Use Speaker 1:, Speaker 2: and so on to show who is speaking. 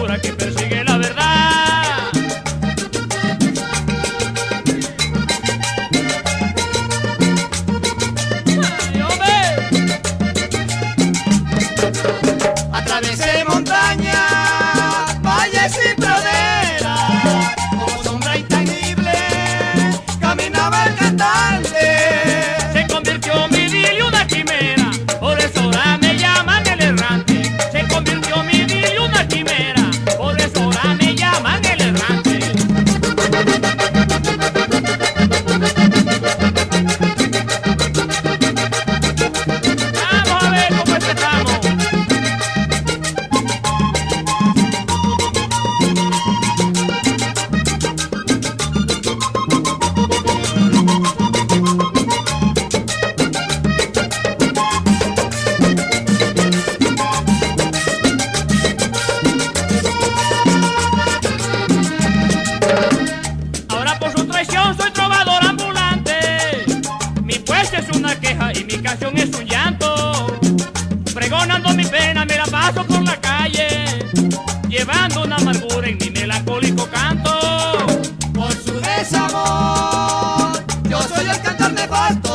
Speaker 1: trovadora que persigue la verdad. ¡Ay, hombre!
Speaker 2: Atravesé montañas, valles y praderas, como sombra intangible caminaba el cantante.
Speaker 1: Se convirtió mi idilio en una quimera, por eso ahora me llaman el errante. Se convirtió mi idilio en una quimera, por eso ahora me llaman el errante. Vamos a ver cómo empezamos. Ahora por su traición soy trovador ambulante. Mi puesto es una queja y mi canción es un llanto. Pregonando mi pena me la paso por la calle, llevando una amargura en mi melancólico canto.
Speaker 2: Por su desamor, yo soy el cantor nefasto.